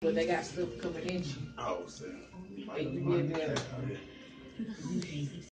But they got stuff coming in. Oh, so And you be able to